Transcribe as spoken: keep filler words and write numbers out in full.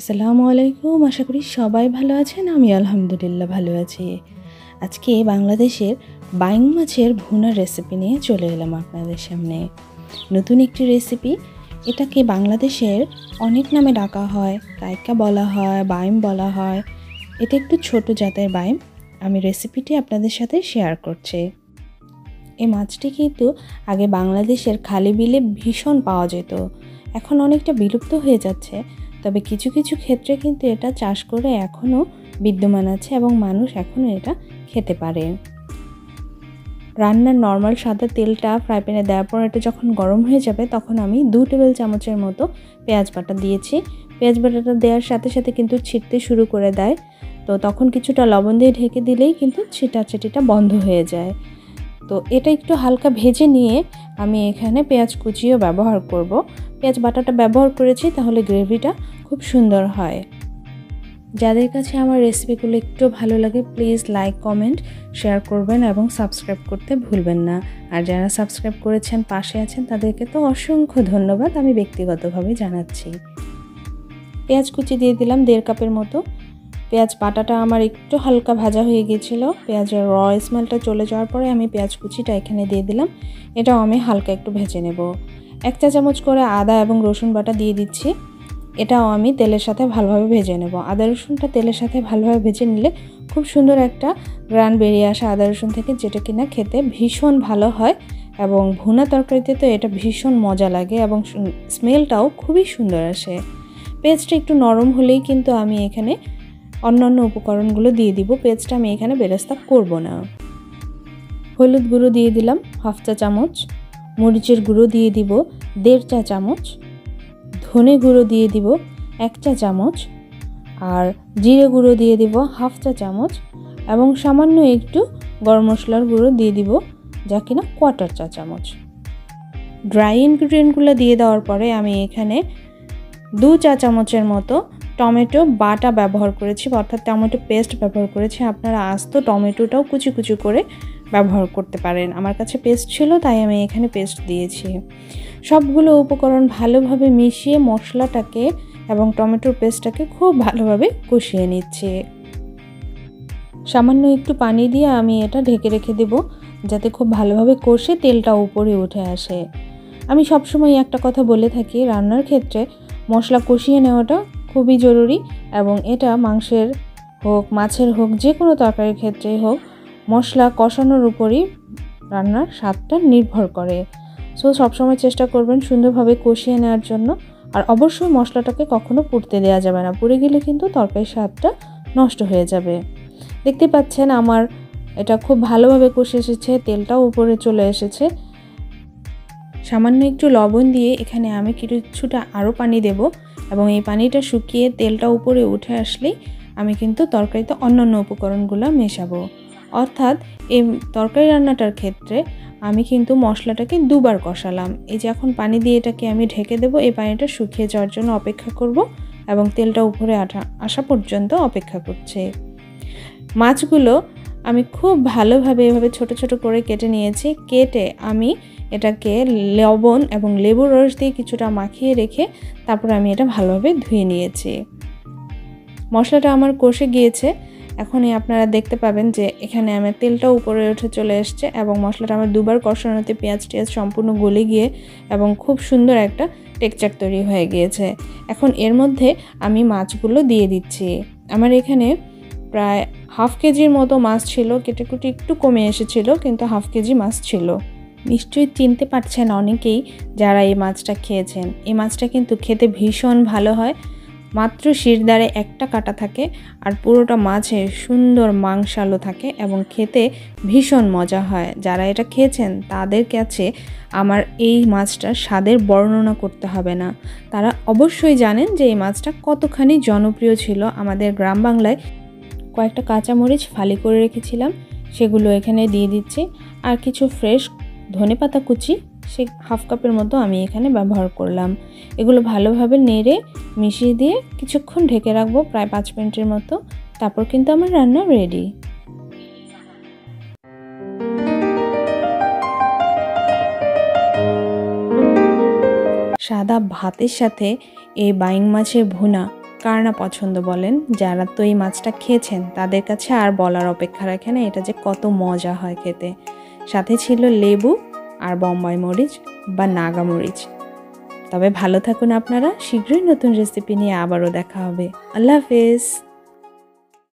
আসসালামু আলাইকুম। আশা করি সবাই ভালো আছেন। আমি আলহামদুলিল্লাহ ভালো আছি। আজকে বাংলাদেশের বাইং মাছের ভুনার রেসিপি নিয়ে চলে এলাম আপনাদের সামনে। নতুন একটি রেসিপি। এটাকে বাংলাদেশের অনেক নামে ডাকা হয়। কাইকা বলা হয়, বাইম বলা হয়। এটা একটু ছোট জাতের বাইম। আমি রেসিপিটি আপনাদের সাথে শেয়ার করছি। এই মাছটি কিন্তু আগে বাংলাদেশের খালি বিলে ভীষণ পাওয়া যেত। এখন অনেকটা বিলুপ্ত হয়ে যাচ্ছে। তবে কিছু কিছু ক্ষেত্রে কিন্তু এটা চাষ করে এখনও বিদ্যমান আছে এবং মানুষ এখনও এটা খেতে পারে। রান্নার নর্মাল সাদা তেলটা ফ্রাই প্যানে দেওয়ার পর এটা যখন গরম হয়ে যাবে তখন আমি দু টেবিল চামচের মতো পেঁয়াজ বাটা দিয়েছি। পেঁয়াজ বাটাটা দেওয়ার সাথে সাথে কিন্তু ছিটতে শুরু করে দেয়। তো তখন কিছুটা লবণ দিয়ে ঢেকে দিলেই কিন্তু ছিটাছিটিটা বন্ধ হয়ে যায়। তো এটা একটু হালকা ভেজে নিয়ে আমি এখানে পেঁয়াজ কুচিও ব্যবহার করব। পেঁয়াজ বাটাটা ব্যবহার করেছি তাহলে গ্রেভিটা খুব সুন্দর হয়। যাদের কাছে আমার রেসিপিগুলো একটু ভালো লাগে প্লিজ লাইক কমেন্ট শেয়ার করবেন এবং সাবস্ক্রাইব করতে ভুলবেন না। আর যারা সাবস্ক্রাইব করেছেন পাশে আছেন তাদেরকে তো অসংখ্য ধন্যবাদ আমি ব্যক্তিগতভাবে জানাচ্ছি। পেঁয়াজ কুচি দিয়ে দিলাম দেড় কাপের মতো। পেঁয়াজ বাটাটা আমার একটু হালকা ভাজা হয়ে গিয়েছিল। পেঁয়াজের র স্মেলটা চলে যাওয়ার পরে আমি পেঁয়াজ কুচিটা এখানে দিয়ে দিলাম। এটাও আমি হালকা একটু ভেজে নেব। এক চা চামচ করে আদা এবং রসুন বাটা দিয়ে দিচ্ছি। এটাও আমি তেলের সাথে ভালোভাবে ভেজে নেব। আদা রসুনটা তেলের সাথে ভালোভাবে ভেজে নিলে খুব সুন্দর একটা গ্রান বেরিয়ে আসে আদা রসুন থেকে, যেটা কিনা খেতে ভীষণ ভালো হয় এবং ভুনা তরকারিতে তো এটা ভীষণ মজা লাগে এবং স্মেলটাও খুবই সুন্দর আসে। পেঁয়াজটা একটু নরম হলেই কিন্তু আমি এখানে অন্যান্য উপকরণগুলো দিয়ে দিব। পেঁয়াজটা আমি এখানে বেরেস্তা করব না। হলুদ গুঁড়ো দিয়ে দিলাম হাফ চা চামচ, মরিচের গুঁড়ো দিয়ে দিব দেড় চা চামচ, ধনে গুঁড়ো দিয়ে দিব এক চা চামচ, আর জিরে গুঁড়ো দিয়ে দিব হাফ চা চামচ এবং সামান্য একটু গরম মশলার গুঁড়ো দিয়ে দিব যা কিনা কোয়ার্টার চা চামচ। ড্রাই ইনগ্রিডিয়েন্টগুলো দিয়ে দেওয়ার পরে আমি এখানে দু চা চামচের মতো টমেটো বাটা ব্যবহার করেছি, অর্থাৎ টমেটো পেস্ট ব্যবহার করেছি। আপনারা আস্ত টমেটোটাও কুচি কুচি করে ব্যবহার করতে পারেন। আমার কাছে পেস্ট ছিল তাই আমি এখানে পেস্ট দিয়েছি। সবগুলো উপকরণ ভালোভাবে মিশিয়ে মশলাটাকে এবং টমেটোর পেস্টটাকে খুব ভালোভাবে কষিয়ে নিচ্ছি। সামান্য একটু পানি দিয়ে আমি এটা ঢেকে রেখে দেব যাতে খুব ভালোভাবে কষে তেলটা উপরে উঠে আসে। আমি সবসময় একটা কথা বলে থাকি, রান্নার ক্ষেত্রে মশলা কষিয়ে নেওয়াটা খুবই জরুরি এবং এটা মাংসের হোক মাছের হোক যে কোনো তরকারির ক্ষেত্রেই হোক মশলা কষানোর উপরই রান্নার স্বাদটা নির্ভর করে। সো সবসময় চেষ্টা করবেন সুন্দরভাবে কষিয়ে নেওয়ার জন্য। আর অবশ্যই মশলাটাকে কখনো পুড়তে দেওয়া যাবে না, পুড়ে গেলে কিন্তু তরকারির স্বাদটা নষ্ট হয়ে যাবে। দেখতে পাচ্ছেন আমার এটা খুব ভালোভাবে কষে এসেছে, তেলটাও উপরে চলে এসেছে। সামান্য একটু লবণ দিয়ে এখানে আমি কিছুটা আরও পানি দেব এবং এই পানিটা শুকিয়ে তেলটা উপরে উঠে আসলেই আমি কিন্তু তরকারিতে অন্যান্য উপকরণগুলো মেশাবো। অর্থাৎ এই তরকারি রান্নাটার ক্ষেত্রে আমি কিন্তু মশলাটাকে দুবার কষালাম। এই যে এখন পানি দিয়ে এটাকে আমি ঢেকে দেব, এই পানিটা শুকিয়ে যাওয়ার জন্য অপেক্ষা করব এবং তেলটা উপরে আসা পর্যন্ত অপেক্ষা করছে। মাছগুলো আমি খুব ভালোভাবে এভাবে ছোট ছোট করে কেটে নিয়েছি। কেটে আমি এটাকে লবণ এবং লেবুর রস দিয়ে কিছুটা মাখিয়ে রেখে তারপর আমি এটা ভালোভাবে ধুয়ে নিয়েছি। মশলাটা আমার কষে গিয়েছে। এখনই আপনারা দেখতে পাবেন যে এখানে আমার তেলটা উপরে উঠে চলে এসছে এবং মশলাটা আমার দুবার কষানোতে পেঁয়াজ টিয়াজ সম্পূর্ণ গলে গিয়ে এবং খুব সুন্দর একটা টেক্সচার তৈরি হয়ে গিয়েছে। এখন এর মধ্যে আমি মাছগুলো দিয়ে দিচ্ছি। আমার এখানে প্রায় হাফ কেজির মতো মাছ ছিল, কেটে কুটে একটু কমে এসেছিল কিন্তু হাফ কেজি মাছ ছিল। নিশ্চয়ই চিনতে পারছেন অনেকেই যারা এই মাছটা খেয়েছেন। এই মাছটা কিন্তু খেতে ভীষণ ভালো হয়। মাত্র শিরদাঁড়ে একটা কাটা থাকে আর পুরোটা মাছে সুন্দর মাংসালো থাকে এবং খেতে ভীষণ মজা হয়। যারা এটা খেয়েছেন তাদের কাছে আমার এই মাছটার স্বাদের বর্ণনা করতে হবে না। তারা অবশ্যই জানেন যে এই মাছটা কতখানি জনপ্রিয় ছিল আমাদের গ্রাম বাংলায়। কয়েকটা কাঁচামরিচ ফালি করে রেখেছিলাম, সেগুলো এখানে দিয়ে দিচ্ছি। আর কিছু ফ্রেশ ধনেপাতা কুচি সে হাফ কাপের মতো আমি এখানে ব্যবহার করলাম। এগুলো ভালোভাবে নেড়ে মিশিয়ে দিয়ে কিছুক্ষণ ঢেকে রাখবো প্রায় পাঁচ মিনিটের মতো। তারপর কিন্তু আমার রান্না রেডি। সাদা ভাতের সাথে এই বাইং মাছের ভুনা কার না পছন্দ বলেন? যারা তো এই মাছটা খেয়েছেন তাদের কাছে আর বলার অপেক্ষা রাখে না এটা যে কত মজা হয় খেতে। সাথে ছিল লেবু আর বোম্বাই মরিচ বা নাগা মরিচ। তবে ভালো থাকুন আপনারা, শীঘ্রই নতুন রেসিপি নিয়ে আবারও দেখা হবে। আল্লাহ হাফেজ।